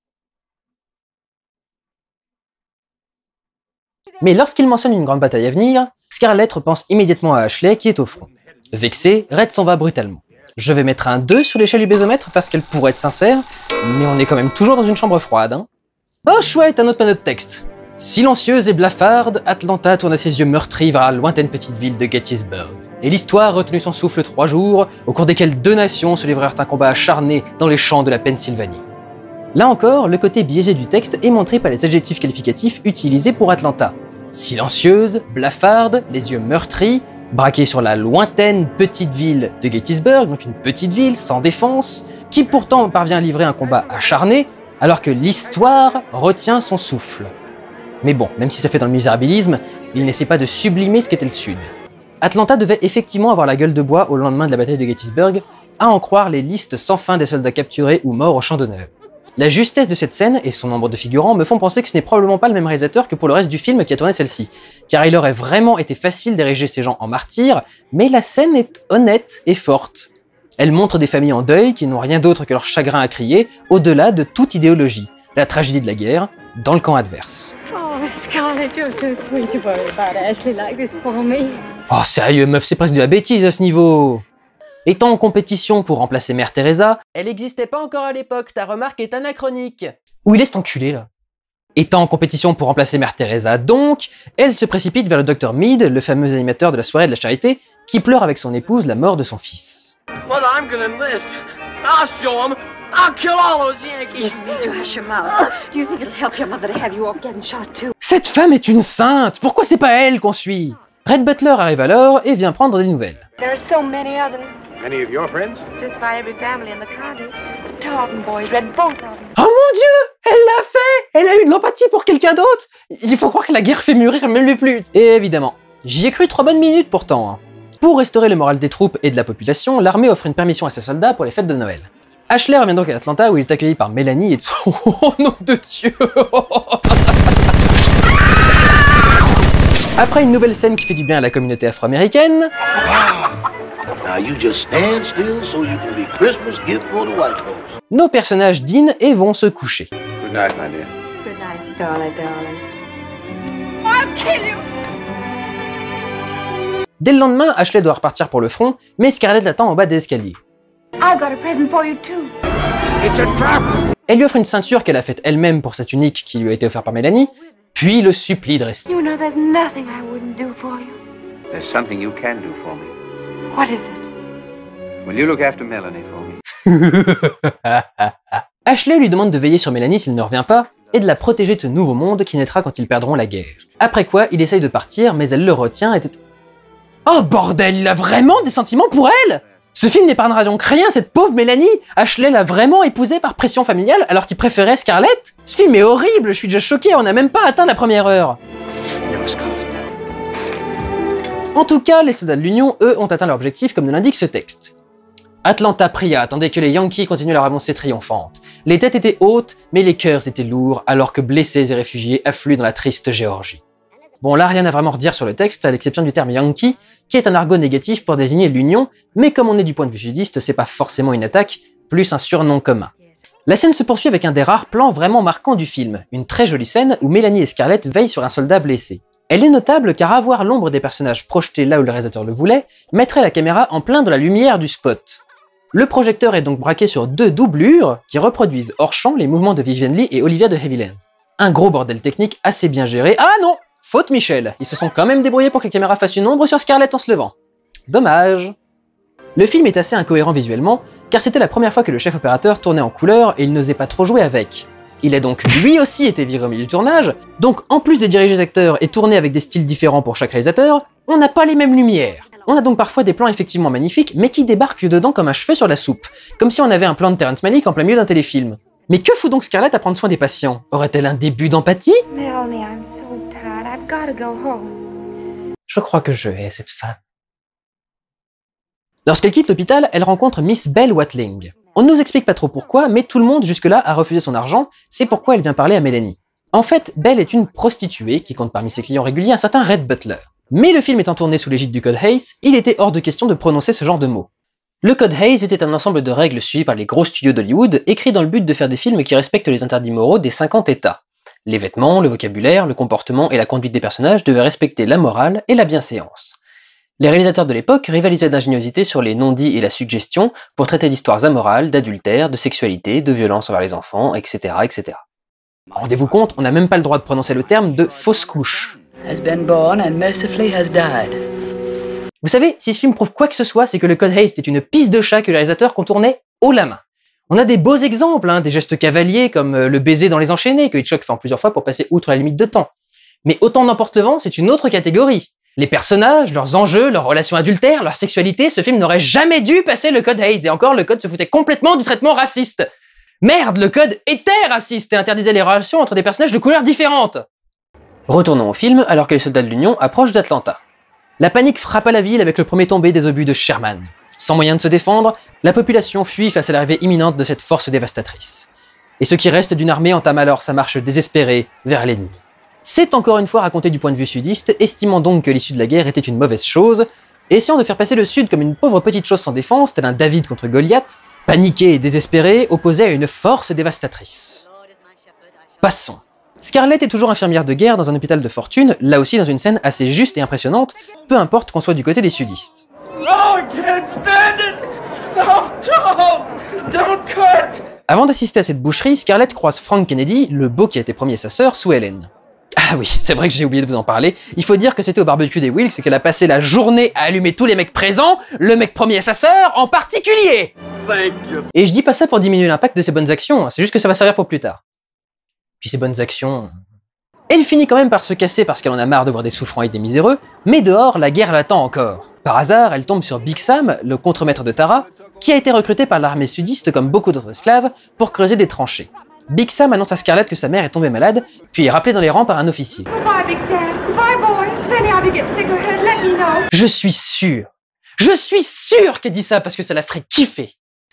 Mais lorsqu'il mentionne une grande bataille à venir, Scarlett repense immédiatement à Ashley qui est au front. Vexé, Rhett s'en va brutalement. Je vais mettre un deux sur l'échelle du bésomètre parce qu'elle pourrait être sincère, mais on est quand même toujours dans une chambre froide, hein. Oh chouette, un autre panneau de texte. Silencieuse et blafarde, Atlanta tourna ses yeux meurtris vers la lointaine petite ville de Gettysburg. Et l'histoire retenu son souffle trois jours, au cours desquels deux nations se livrèrent un combat acharné dans les champs de la Pennsylvanie. Là encore, le côté biaisé du texte est montré par les adjectifs qualificatifs utilisés pour Atlanta. Silencieuse, blafarde, les yeux meurtris, braquée sur la lointaine petite ville de Gettysburg, donc une petite ville sans défense, qui pourtant parvient à livrer un combat acharné, alors que l'histoire retient son souffle. Mais bon, même si ça fait dans le misérabilisme, il n'essaie pas de sublimer ce qu'était le Sud. Atlanta devait effectivement avoir la gueule de bois au lendemain de la bataille de Gettysburg, à en croire les listes sans fin des soldats capturés ou morts au champ d'honneur. La justesse de cette scène et son nombre de figurants me font penser que ce n'est probablement pas le même réalisateur que pour le reste du film qui a tourné celle-ci, car il aurait vraiment été facile d'ériger ces gens en martyrs, mais la scène est honnête et forte. Elle montre des familles en deuil qui n'ont rien d'autre que leur chagrin à crier, au-delà de toute idéologie, la tragédie de la guerre, dans le camp adverse. Oh, Scarlett, you're so sweet to worry about Ashley like this for me. Oh sérieux meuf, c'est presque de la bêtise à ce niveau. Étant en compétition pour remplacer Mère Teresa, elle n'existait pas encore à l'époque, ta remarque est anachronique. Où il est cet enculé là? Étant en compétition pour remplacer Mère Teresa donc, elle se précipite vers le docteur Mead, le fameux animateur de la soirée de la charité, qui pleure avec son épouse la mort de son fils. But I'm gonna enlist. I'll show 'em. I'll kill all those Yankees. You need to hush your mouth. Do you think it'll help your mother to have you off getting shot too? Cette femme est une sainte, pourquoi c'est pas elle qu'on suit? Red Butler arrive alors et vient prendre des nouvelles. There are so many others. Any of your friends? Just about every family in the county. The Tarleton boys read both of them. Oh mon dieu, elle l'a fait! Elle a eu de l'empathie pour quelqu'un d'autre! Il faut croire que la guerre fait mûrir même les plus. Et évidemment, j'y ai cru trois bonnes minutes pourtant. Hein. Pour restaurer le moral des troupes et de la population, l'armée offre une permission à ses soldats pour les fêtes de Noël. Ashley revient donc à Atlanta où il est accueilli par Mélanie et... Oh nom de Dieu! Après une nouvelle scène qui fait du bien à la communauté afro-américaine... Now you just stand still so you can be Christmas gift for the white folks. Nos personnages dînent et vont se coucher. Good night, my dear. Good night, darling, darling. I'll kill you! Dès le lendemain, Ashley doit repartir pour le front, mais Scarlett l'attend en bas des escaliers. I've got a present for you too. It's a trap! Elle lui offre une ceinture qu'elle a faite elle-même pour sa tunique qui lui a été offerte par Mélanie, puis le supplie de rester. You know there's nothing I wouldn't do for you. There's something you can do for me. What is it? Will you look after Melanie for me? Ashley lui demande de veiller sur Mélanie s'il ne revient pas, et de la protéger de ce nouveau monde qui naîtra quand ils perdront la guerre. Après quoi, il essaye de partir, mais elle le retient et... Oh bordel, il a vraiment des sentiments pour elle? Ce film n'épargnera donc rien, cette pauvre Mélanie! Ashley l'a vraiment épousée par pression familiale alors qu'il préférait Scarlett? Ce film est horrible, je suis déjà choqué, on n'a même pas atteint la première heure. En tout cas, les soldats de l'Union, eux, ont atteint leur objectif comme nous l'indique ce texte. Atlanta pria, tandis que les Yankees continuaient leur avancée triomphante. Les têtes étaient hautes, mais les cœurs étaient lourds, alors que blessés et réfugiés affluent dans la triste Géorgie. Bon, là, rien à vraiment redire sur le texte, à l'exception du terme Yankee, qui est un argot négatif pour désigner l'Union, mais comme on est du point de vue sudiste, c'est pas forcément une attaque, plus un surnom commun. La scène se poursuit avec un des rares plans vraiment marquants du film, une très jolie scène où Mélanie et Scarlett veillent sur un soldat blessé. Elle est notable car avoir l'ombre des personnages projetés là où le réalisateur le voulait mettrait la caméra en plein dans la lumière du spot. Le projecteur est donc braqué sur deux doublures qui reproduisent hors champ les mouvements de Vivien Leigh et Olivia de Havilland. Un gros bordel technique assez bien géré. Ah non! Faute Michel! Ils se sont quand même débrouillés pour que la caméra fasse une ombre sur Scarlett en se levant. Dommage. Le film est assez incohérent visuellement, car c'était la première fois que le chef opérateur tournait en couleur et il n'osait pas trop jouer avec. Il a donc lui aussi été viré au milieu du tournage, donc en plus de diriger les acteurs et tourner avec des styles différents pour chaque réalisateur, on n'a pas les mêmes lumières. On a donc parfois des plans effectivement magnifiques, mais qui débarquent dedans comme un cheveu sur la soupe, comme si on avait un plan de Terrence Malick en plein milieu d'un téléfilm. Mais que fout donc Scarlett à prendre soin des patients? Aurait-elle un début d'empathie? Melanie, I'm so tired. I've got to go home. Je crois que je hais cette femme. Lorsqu'elle quitte l'hôpital, elle rencontre Miss Belle Watling. On ne nous explique pas trop pourquoi, mais tout le monde jusque-là a refusé son argent, c'est pourquoi elle vient parler à Mélanie. En fait, Belle est une prostituée qui compte parmi ses clients réguliers un certain Red Butler. Mais le film étant tourné sous l'égide du Code Hays, il était hors de question de prononcer ce genre de mots. Le Code Hays était un ensemble de règles suivies par les gros studios d'Hollywood, écrits dans le but de faire des films qui respectent les interdits moraux des cinquante États. Les vêtements, le vocabulaire, le comportement et la conduite des personnages devaient respecter la morale et la bienséance. Les réalisateurs de l'époque rivalisaient d'ingéniosité sur les non-dits et la suggestion pour traiter d'histoires amorales, d'adultère, de sexualité, de violence envers les enfants, et cetera et cetera. Rendez-vous compte, on n'a même pas le droit de prononcer le terme de fausse couche. Has been born and mercifully has died. Vous savez, si ce film prouve quoi que ce soit, c'est que le Code Hays était une pisse de chat que les réalisateurs contournaient haut la main. On a des beaux exemples, hein, des gestes cavaliers comme le baiser dans Les Enchaînés, que Hitchcock fait en plusieurs fois pour passer outre la limite de temps. Mais Autant n'emporte le vent, c'est une autre catégorie. Les personnages, leurs enjeux, leurs relations adultères, leur sexualité, ce film n'aurait jamais dû passer le Code Hays, et encore le code se foutait complètement du traitement raciste. Merde, le code était raciste et interdisait les relations entre des personnages de couleurs différentes. Retournons au film alors que les soldats de l'Union approchent d'Atlanta. La panique frappe à la ville avec le premier tombé des obus de Sherman. Sans moyen de se défendre, la population fuit face à l'arrivée imminente de cette force dévastatrice. Et ce qui reste d'une armée entame alors sa marche désespérée vers l'ennemi. C'est encore une fois raconté du point de vue sudiste, estimant donc que l'issue de la guerre était une mauvaise chose, et essayant de faire passer le Sud comme une pauvre petite chose sans défense, tel un David contre Goliath, paniqué et désespéré, opposé à une force dévastatrice. Passons. Scarlett est toujours infirmière de guerre dans un hôpital de fortune, là aussi dans une scène assez juste et impressionnante, peu importe qu'on soit du côté des sudistes. Oh, I can't stand it! No, don't! Don't cut! Avant d'assister à cette boucherie, Scarlett croise Frank Kennedy, le beau qui a été promis à sa sœur, Sue Ellen. Ah oui, c'est vrai que j'ai oublié de vous en parler. Il faut dire que c'était au barbecue des Wilkes et qu'elle a passé la journée à allumer tous les mecs présents, le mec promis à sa sœur en particulier. Thank you. Et je dis pas ça pour diminuer l'impact de ses bonnes actions, c'est juste que ça va servir pour plus tard. Puis ses bonnes actions... Elle finit quand même par se casser parce qu'elle en a marre de voir des souffrants et des miséreux, mais dehors, la guerre l'attend encore. Par hasard, elle tombe sur Big Sam, le contremaître de Tara, qui a été recruté par l'armée sudiste comme beaucoup d'autres esclaves pour creuser des tranchées. Big Sam annonce à Scarlett que sa mère est tombée malade, puis est rappelé dans les rangs par un officier. Goodbye, Big Sam. Goodbye, boys. If any of you get sick or hurt, let me know. Je suis sûr, je suis sûr qu'elle dit ça parce que ça la ferait kiffer.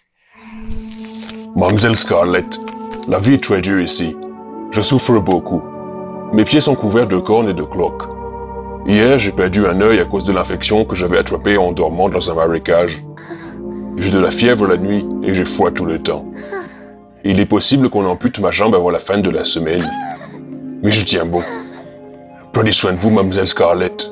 Mademoiselle Scarlett, la vie est très dure ici. Je souffre beaucoup. Mes pieds sont couverts de cornes et de cloques. Hier, j'ai perdu un œil à cause de l'infection que j'avais attrapée en dormant dans un marécage. J'ai de la fièvre la nuit et j'ai froid tout le temps. Il est possible qu'on ampute ma jambe avant la fin de la semaine. Mais je tiens bon. Prenez soin de vous, mademoiselle Scarlett.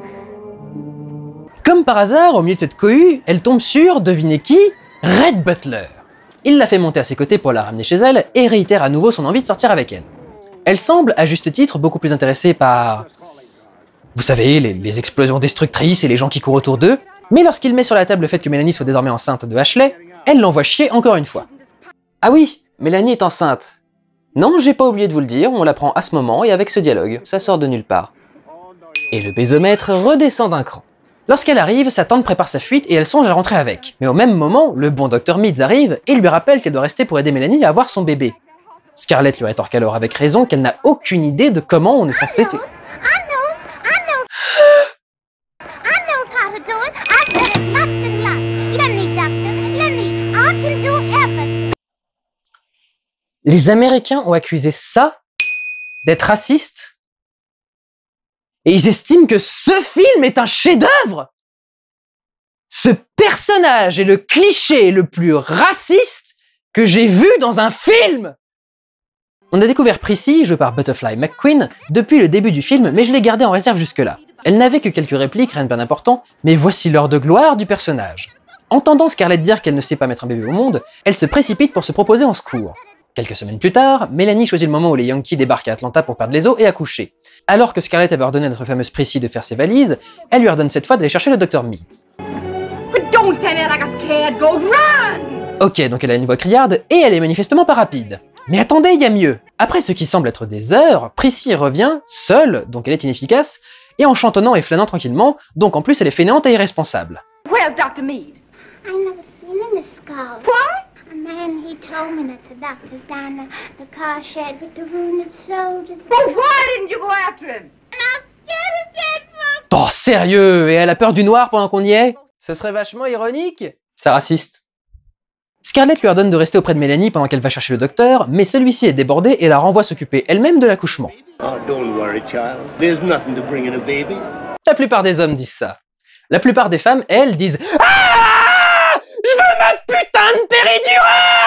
Comme par hasard, au milieu de cette cohue, elle tombe sur, devinez qui? Red Butler. Il la fait monter à ses côtés pour la ramener chez elle et réitère à nouveau son envie de sortir avec elle. Elle semble, à juste titre, beaucoup plus intéressée par... Vous savez, les, les explosions destructrices et les gens qui courent autour d'eux, mais lorsqu'il met sur la table le fait que Mélanie soit désormais enceinte de Ashley, elle l'envoie chier encore une fois. Ah oui, Mélanie est enceinte. Non, j'ai pas oublié de vous le dire, on l'apprend à ce moment et avec ce dialogue, ça sort de nulle part. Et le bésomètre redescend d'un cran. Lorsqu'elle arrive, sa tante prépare sa fuite et elle songe à rentrer avec. Mais au même moment, le bon docteur Meads arrive et lui rappelle qu'elle doit rester pour aider Mélanie à avoir son bébé. Scarlett lui rétorque alors avec raison qu'elle n'a aucune idée de comment on est censé... Les Américains ont accusé ça d'être raciste et ils estiment que ce film est un chef-d'œuvre. Ce personnage est le cliché le plus raciste que j'ai vu dans un film. On a découvert Prissy, jouée par Butterfly McQueen, depuis le début du film, mais je l'ai gardée en réserve jusque-là. Elle n'avait que quelques répliques, rien de bien important, mais voici l'heure de gloire du personnage. Entendant Scarlett dire qu'elle ne sait pas mettre un bébé au monde, elle se précipite pour se proposer en secours. Quelques semaines plus tard, Mélanie choisit le moment où les Yankees débarquent à Atlanta pour perdre les os et accoucher. Alors que Scarlett avait ordonné à notre fameuse Prissy de faire ses valises, elle lui ordonne cette fois d'aller chercher le docteur Meads. Don't stand there like a scared goat, run! Ok, donc elle a une voix criarde, et elle est manifestement pas rapide. Mais attendez, il y a mieux. Après ce qui semble être des heures, Prissy revient, seule, donc elle est inefficace, et en chantonnant et flânant tranquillement, donc en plus elle est fainéante et irresponsable. Where's doctor Mead? I never seen him, Miss Scarlett. What? A man, he told me that the doctor's down the, the car shed with the wounded soldiers. Well, why didn't you go after him? And I'm scared of dead folks. Oh, sérieux? Et elle a peur du noir pendant qu'on y est? Ce serait vachement ironique. C'est raciste. Scarlett lui ordonne de rester auprès de Mélanie pendant qu'elle va chercher le docteur, mais celui-ci est débordé et la renvoie s'occuper elle-même de l'accouchement. Oh, don't worry, child. There's nothing to bring in a baby. La plupart des hommes disent ça. La plupart des femmes, elles, disent « Ah, je veux ma putain de péridurale !»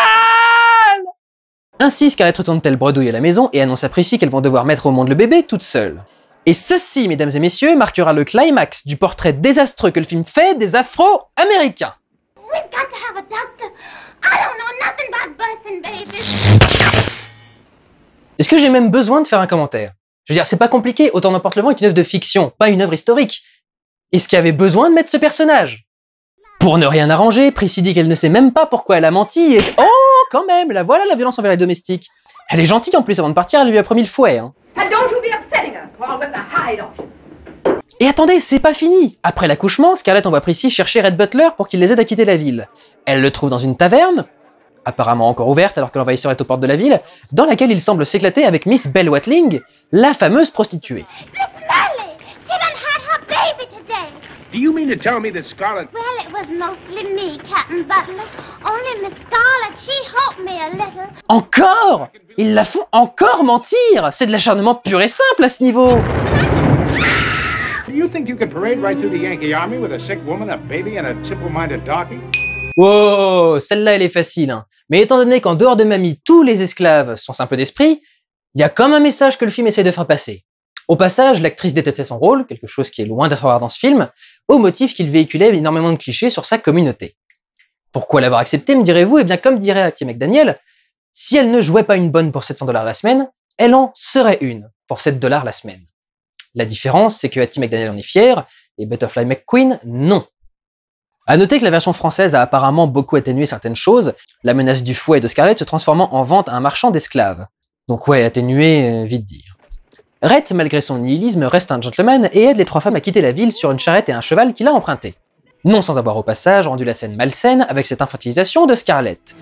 Ainsi, Scarlett retourne-t-elle bredouille à la maison et annonce à Prissy qu'elles vont devoir mettre au monde le bébé toute seule. Et ceci, mesdames et messieurs, marquera le climax du portrait désastreux que le film fait des Afro-Américains. We've got to have a doctor. I don't know nothing about birthing babies. Est-ce que j'ai même besoin de faire un commentaire? Je veux dire, c'est pas compliqué, Autant n'emporte le vent est une œuvre de fiction, pas une œuvre historique. Est-ce qu'il y avait besoin de mettre ce personnage? Pour ne rien arranger, Prissy dit qu'elle ne sait même pas pourquoi elle a menti et... Oh, quand même, la voilà la violence envers les domestiques. Elle est gentille en plus, avant de partir, elle lui a promis le fouet. Hein. And don't you be upsetting her, or I'll whip the hide off you. Et attendez, c'est pas fini. Après l'accouchement, Scarlett envoie Prissy chercher Red Butler pour qu'il les aide à quitter la ville. Elle le trouve dans une taverne, apparemment encore ouverte alors que l'envahisseur est aux portes de la ville, dans laquelle il semble s'éclater avec Miss Belle Watling, la fameuse prostituée. Miss Melly, she done had her baby today. Do you mean to tell me that Scarlett... Well, it was mostly me, Captain Butler. Only Miss Scarlett, she helped me a little. Encore? Ils la font encore mentir? C'est de l'acharnement pur et simple à ce niveau. Do you think you could parade right through the Yankee Army with a sick woman, a baby, and a simple-minded darky? Wow, celle-là elle est facile, hein. Mais étant donné qu'en dehors de mamie, tous les esclaves sont simples d'esprit, il y a comme un message que le film essaie de faire passer. Au passage, l'actrice détestait son rôle, quelque chose qui est loin d'être rare dans ce film, au motif qu'il véhiculait énormément de clichés sur sa communauté. Pourquoi l'avoir accepté, me direz-vous? Eh bien, comme dirait Hattie McDaniel, si elle ne jouait pas une bonne pour sept cents dollars la semaine, elle en serait une pour sept dollars la semaine. La différence, c'est que Hattie McDaniel en est fière, et Butterfly McQueen, non. À noter que la version française a apparemment beaucoup atténué certaines choses, la menace du fouet de Scarlett se transformant en vente à un marchand d'esclaves. Donc ouais, atténué, euh, vite dire. Rhett, malgré son nihilisme, reste un gentleman et aide les trois femmes à quitter la ville sur une charrette et un cheval qu'il a emprunté. Non sans avoir au passage rendu la scène malsaine avec cette infantilisation de Scarlett.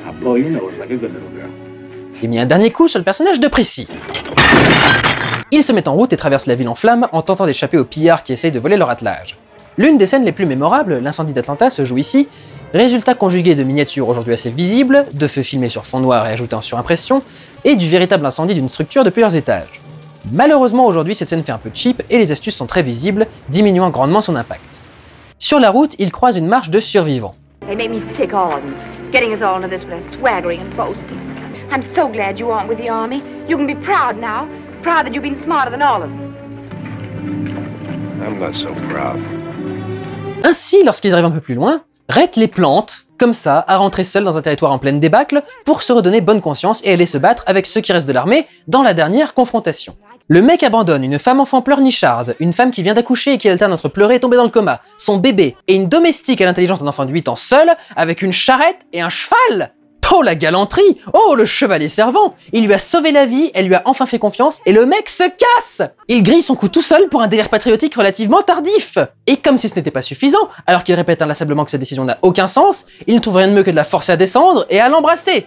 Il met un dernier coup sur le personnage de Prissy. Ils se mettent en route et traversent la ville en flammes en tentant d'échapper aux pillards qui essayent de voler leur attelage. L'une des scènes les plus mémorables, l'incendie d'Atlanta, se joue ici, résultat conjugué de miniatures aujourd'hui assez visibles, de feux filmés sur fond noir et ajoutés en surimpression, et du véritable incendie d'une structure de plusieurs étages. Malheureusement aujourd'hui cette scène fait un peu cheap et les astuces sont très visibles, diminuant grandement son impact. Sur la route, ils croisent une marche de survivants. They made me sick, all of them, getting us all into this with their swaggering and boasting. I'm so glad you aren't with the army. You can be proud now, proud that you've been smarter than all of them. I'm not so proud. Ainsi, lorsqu'ils arrivent un peu plus loin, Rhett les plante, comme ça, à rentrer seul dans un territoire en pleine débâcle pour se redonner bonne conscience et aller se battre avec ceux qui restent de l'armée dans la dernière confrontation. Le mec abandonne une femme enfant pleurnicharde, une femme qui vient d'accoucher et qui alterne entre pleurer et tomber dans le coma, son bébé et une domestique à l'intelligence d'un enfant de huit ans seul, avec une charrette et un cheval. Oh la galanterie! Oh le chevalier servant! Il lui a sauvé la vie, elle lui a enfin fait confiance, et le mec se casse! Il grille son coup tout seul pour un délire patriotique relativement tardif! Et comme si ce n'était pas suffisant, alors qu'il répète inlassablement que sa décision n'a aucun sens, il ne trouve rien de mieux que de la forcer à descendre et à l'embrasser!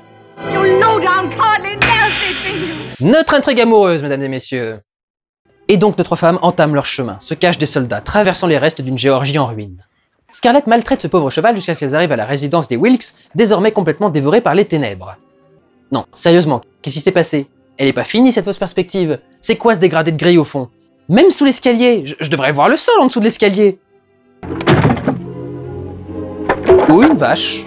Notre intrigue amoureuse, mesdames et messieurs! Et donc nos trois femmes entament leur chemin, se cachent des soldats, traversant les restes d'une Géorgie en ruine. Scarlett maltraite ce pauvre cheval jusqu'à ce qu'elles arrivent à la résidence des Wilkes, désormais complètement dévorée par les ténèbres. Non, sérieusement, qu'est-ce qui s'est passé? Elle est pas finie cette fausse perspective? C'est quoi ce dégradé de grille au fond? Même sous l'escalier, je, je devrais voir le sol en dessous de l'escalier. Ou une vache.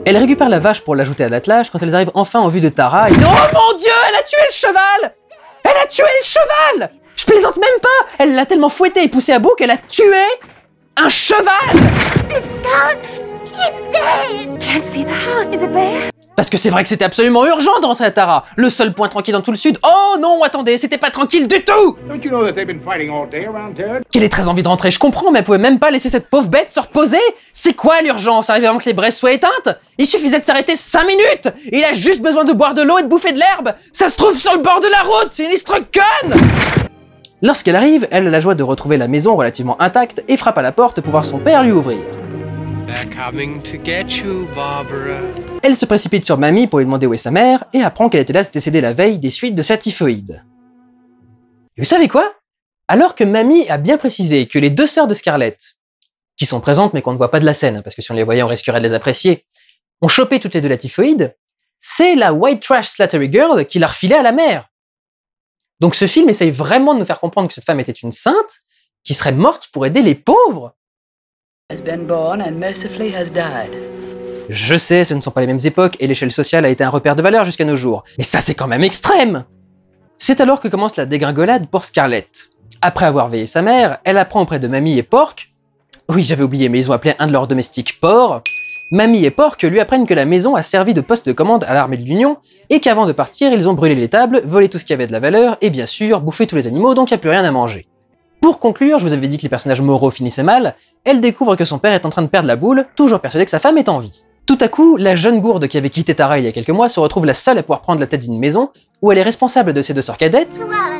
Elle récupère la vache pour l'ajouter à l'attelage quand elles arrivent enfin en vue de Tara et... Oh mon Dieu, elle a tué le cheval! Elle a tué le cheval! Je plaisante même pas! Elle l'a tellement fouetté et poussé à bout qu'elle a tué un cheval! Miss Scarlet, he's dead. Can't see the house. Is it there? Parce que c'est vrai que c'était absolument urgent de rentrer à Tara. Le seul point tranquille dans tout le sud. Oh non, attendez, c'était pas tranquille du tout! Don't you know that they've been fighting all day around here? Qu'elle ait très envie de rentrer, je comprends, mais elle pouvait même pas laisser cette pauvre bête se reposer. C'est quoi l'urgence? Arriver avant que les braises soient éteintes? Il suffisait de s'arrêter cinq minutes. Il a juste besoin de boire de l'eau et de bouffer de l'herbe. Ça se trouve sur le bord de la route, c'est une histoire conne! Lorsqu'elle arrive, elle a la joie de retrouver la maison relativement intacte et frappe à la porte pour voir son père lui ouvrir. They're coming to get you, Barbara. Elle se précipite sur Mamie pour lui demander où est sa mère et apprend qu'elle était là décédée la veille des suites de sa typhoïde. Et vous savez quoi? Alors que Mamie a bien précisé que les deux sœurs de Scarlett, qui sont présentes mais qu'on ne voit pas de la scène, parce que si on les voyait on risquerait de les apprécier, ont chopé toutes les deux la typhoïde, c'est la White Trash Slattery Girl qui l'a refilée à la mère. Donc ce film essaye vraiment de nous faire comprendre que cette femme était une sainte, qui serait morte pour aider les pauvres. Has been born and mercifully has died. Je sais, ce ne sont pas les mêmes époques et l'échelle sociale a été un repère de valeur jusqu'à nos jours. Mais ça c'est quand même extrême! C'est alors que commence la dégringolade pour Scarlett. Après avoir veillé sa mère, elle apprend auprès de Mamie et Pork, oui j'avais oublié mais ils ont appelé un de leurs domestiques Porc, Mamie et Pork lui apprennent que la maison a servi de poste de commande à l'armée de l'Union et qu'avant de partir ils ont brûlé les tables, volé tout ce qui avait de la valeur et bien sûr bouffé tous les animaux donc il n'y a plus rien à manger. Pour conclure, je vous avais dit que les personnages moraux finissaient mal, elle découvre que son père est en train de perdre la boule, toujours persuadé que sa femme est en vie. Tout à coup, la jeune gourde qui avait quitté Tara il y a quelques mois se retrouve la seule à pouvoir prendre la tête d'une maison où elle est responsable de ses deux sœurs cadettes.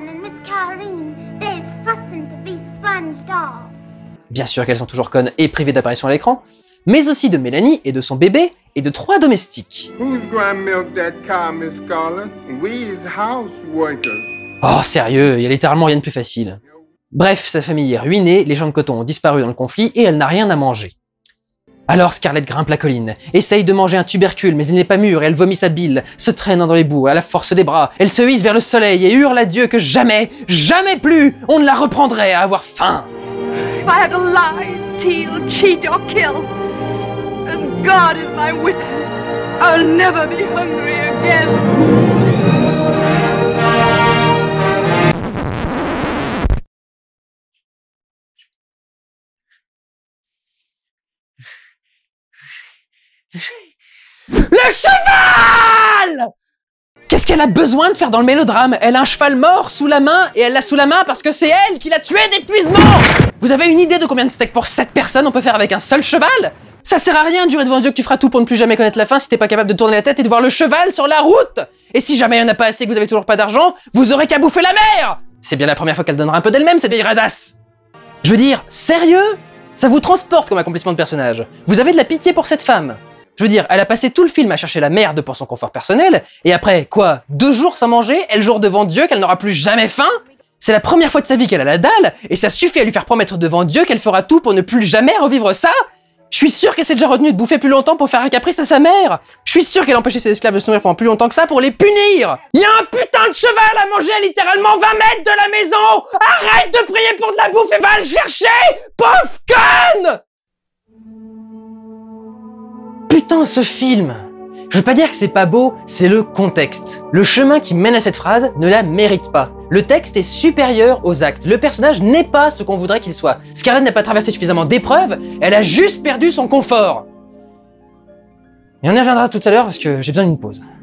Bien sûr qu'elles sont toujours connes et privées d'apparition à l'écran, mais aussi de Mélanie et de son bébé et de trois domestiques. Oh sérieux, il y a littéralement rien de plus facile. Bref, sa famille est ruinée, les gens de coton ont disparu dans le conflit et elle n'a rien à manger. Alors Scarlett grimpe la colline, essaye de manger un tubercule mais il n'est pas mûr et elle vomit sa bile, se traînant dans les boues à la force des bras. Elle se hisse vers le soleil et hurle à Dieu que jamais, jamais plus, on ne la reprendrait à avoir faim. If I had to lie, steal, cheat or kill, as God is my witness, I'll never be hungry again. Le cheval! Qu'est-ce qu'elle a besoin de faire dans le mélodrame? Elle a un cheval mort sous la main et elle l'a sous la main parce que c'est elle qui l'a tué d'épuisement! Vous avez une idée de combien de steaks pour sept personnes on peut faire avec un seul cheval? Ça sert à rien de jurer devant Dieu que tu feras tout pour ne plus jamais connaître la fin si t'es pas capable de tourner la tête et de voir le cheval sur la route! Et si jamais il y en a pas assez et que vous avez toujours pas d'argent, vous aurez qu'à bouffer la mer! C'est bien la première fois qu'elle donnera un peu d'elle-même, cette vieille radasse! Je veux dire, sérieux? Ça vous transporte comme accomplissement de personnage. Vous avez de la pitié pour cette femme. Je veux dire, elle a passé tout le film à chercher la merde pour son confort personnel, et après, quoi, deux jours sans manger, elle jure devant Dieu qu'elle n'aura plus jamais faim? C'est la première fois de sa vie qu'elle a la dalle, et ça suffit à lui faire promettre devant Dieu qu'elle fera tout pour ne plus jamais revivre ça? Je suis sûr qu'elle s'est déjà retenue de bouffer plus longtemps pour faire un caprice à sa mère. Je suis sûr qu'elle a empêché ses esclaves de se nourrir pendant plus longtemps que ça pour les punir. Il y a un putain de cheval à manger à littéralement vingt mètres de la maison. Arrête de prier pour de la bouffe et va le chercher, pauvre conne! Putain, ce film! Je veux pas dire que c'est pas beau, c'est le contexte. Le chemin qui mène à cette phrase ne la mérite pas. Le texte est supérieur aux actes. Le personnage n'est pas ce qu'on voudrait qu'il soit. Scarlett n'a pas traversé suffisamment d'épreuves, elle a juste perdu son confort. Et on y reviendra tout à l'heure parce que j'ai besoin d'une pause.